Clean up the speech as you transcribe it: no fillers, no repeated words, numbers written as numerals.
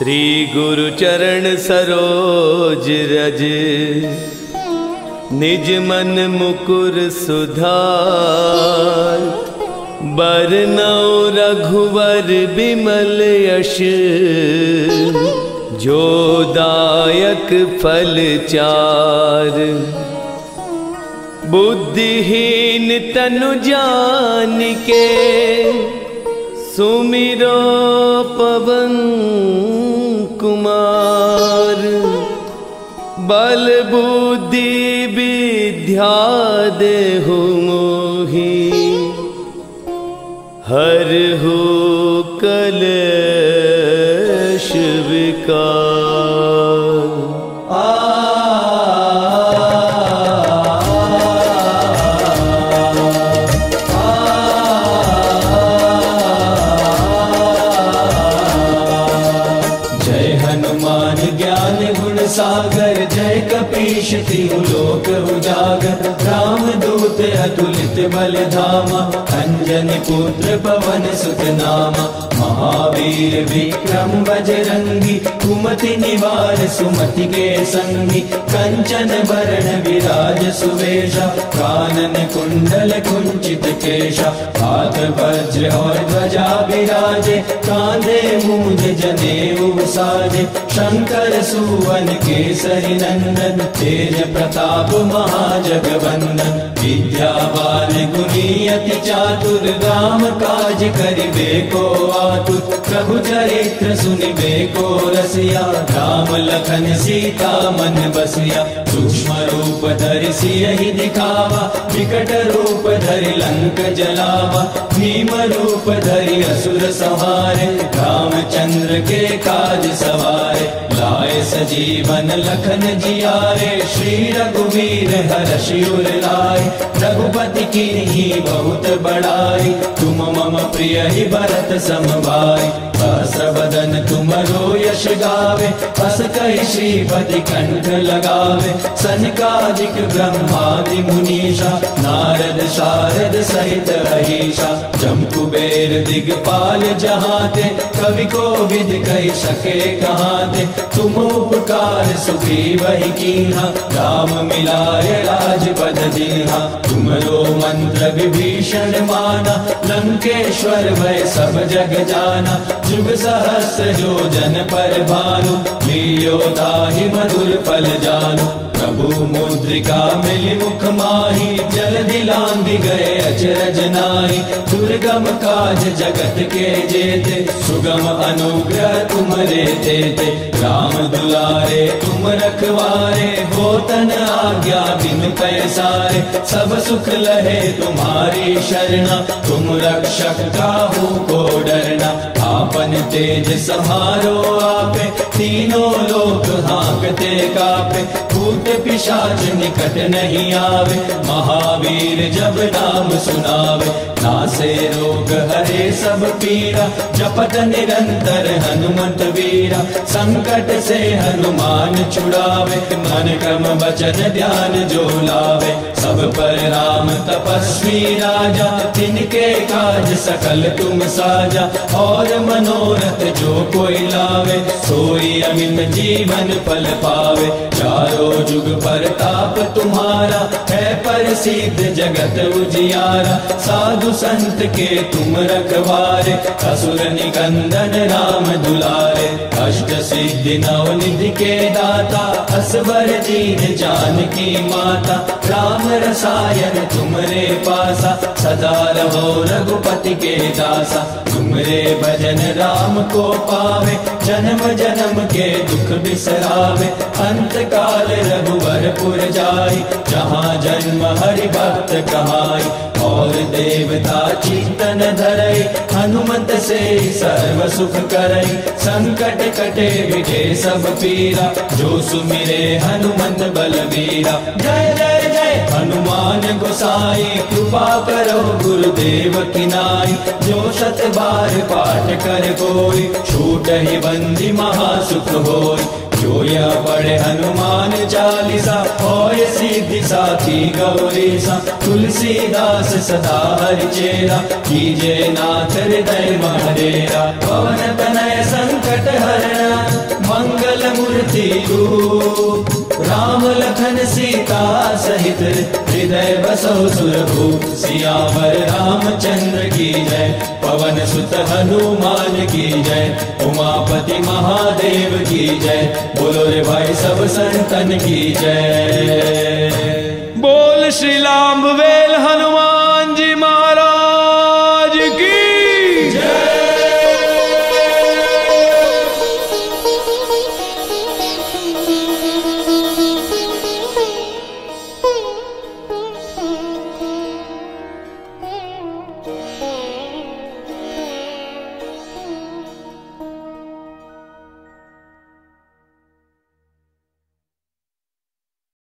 श्री गुरु चरण सरोज रज, निज मन मुकुर सुधार। बरनौ रघुवर बिमल यश, जो दायक फल चार। बुद्धिहीन तनु जानिके, सुमिरो पवन कुमार। बल बुद्धि विद्या देहु मोहि, हरहु कलेश विकार। सागर जय कपीश तिहु लोक उजागर। रामदूत अतुलित बल धामा, अंजनी पुत्र पवन सुत नामा। महावीर विक्रम बजरंगी, कुमति निवार सुमति के संगी। कंचन बरण विराज सुवेशा, कानन कुंडल कुंचित केशा। हाथ वज्र और ध्वजा विराजे, कांधे मूंज जनेऊ साजे। शंकर सुवन केसरी नंदन, तेज प्रताप महाजगवंदन। विद्यावान गुणी अति चातुर, राम काज करिबे को आतुर। प्रभु चरित्र सुनिबे को रसिया, राम लखन सीता मन बसिया। सूक्ष्म रूप धरि सियहि दिखावा, विकट रूप धरि लंक जलावा। भीम रूप धरि असुर संहारे, रामचंद्र के काज सवारे। लाए सजीवन लखन जियारे, श्री रघुवीर हर्षि उर लाए। रघुपति कीन्ही बहुत बड़ाई, तुम मम प्रिय ही भरत सम भाई। सहस्रवदन तुमरो यश गावे, हस कहि श्रीपति कंठ लगावे। सनकादिक ब्रह्मादि मुनीषा, नारद शारद सहित अहीशा। जम कुबेर दिगपाल जहाते, कवि कोविद कहि सके कहाते। तुम उपकार सुग्रीवहि कीन्हा, राम मिलाए राजपद दीन्हा। तुमरो मंत्र विभीषण माना, लंकेश्वर भय सब जग जाना। जुग सहस्र योजन पर भानु, लील्यो ताहि मधुर फल जानु। प्रभु मुद्रिका मिलि मुख माहि, जलधि लांघि गए अचरज नाहि। दुर्गम काज जगत के जेते, सुगम अनुग्रह तुमरे तेते। राम दुलारे तुम रखवारे, होतन आज्ञा बिनु पैसारे। सब सुख लहे तुम्हारी शरणा, तुम रक्षक काहू को डरना। आपन तेज समारो आपे, तीनों लोक हांकते कापे। भूत पिशाच निकट नहीं आवे, महावीर जब नाम सुनावे। नासे रोग हरे सब पीरा, जपत निरंतर हनुमत वीरा। संकट से हनुमान छुड़ावे, मन क्रम वचन ध्यान जो लावे। सब पर राम तपस्वी राजा, तिनके काज सकल तुम साजा। और मनोरथ जो कोई लावे, सोई अमित जीवन फल पावे। चारों जुग परताप तुम्हारा, है प्रसिद्ध जगत उजियारा। साधु संत के तुम रखवारे, असुर निकंदन राम दुलारे। अष्ट सिद्धि नव निधि के दाता, असवर दीन जानकी माता। राम रसायन तुमरे पासा, सदा रहो रघुपति के दासा। तुमरे भजन राम को पावे, जन्म जन्म के दुख बिसरावे। अंत काल रघुवरपुर जाई, जहाँ जन्म हरि भक्त कहाई। और देवता चित्तन धरई, हनुमत से सर्व सुख करई। संकट कटे विजे सब पीरा, जो सुमिरे हनुमत बलवीरा। जय जय जय हनुमान गोसाई, कृपा करो गुरुदेव की नाई। जो शत बार पाठ कर कोई, छूटहि बंदी महासुख होई। जो या पढ़े हनुमान चालीसा होय सिद्धि साखी गौरीसा। तुलसीदास सदा हरिचेरा कीजे नाथ हृदय महरेरा। पवन तनय संकट हरणा मंगल मूर्ति रूप। राम लखन सीता सहित हृदय बसो सुरभूप। सियावर रामचंद्र की जय पवन सुत हनुमान की जय। उमापति महादेव की जय बोलो रे भाई सब संतन की जय।